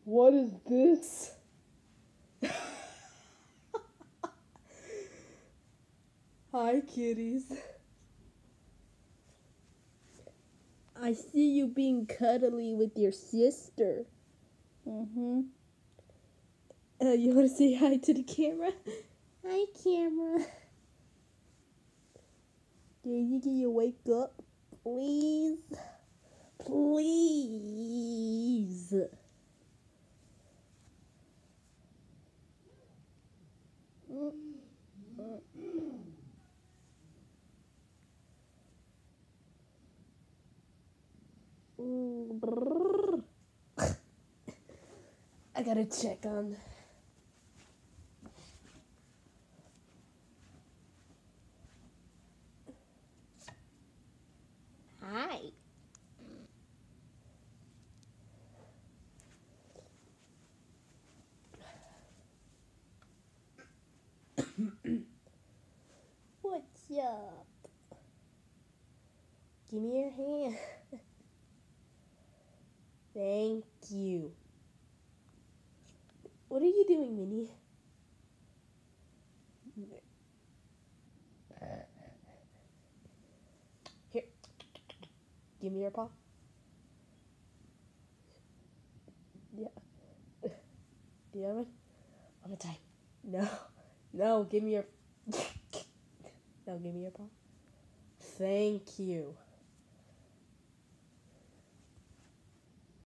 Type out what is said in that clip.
What is this? Hi, kitties. I see you being cuddly with your sister. Mm-hmm. You want to say hi to the camera? Hi, camera. Daisy, can you wake up? Please? Please. I gotta check on. Hi. What's up? Give me your hand. Thank you. What are you doing, Minnie? Here. Give me your paw. Yeah. Do you have it? I'm gonna tie. No. No, give me your... No, give me your paw. Thank you.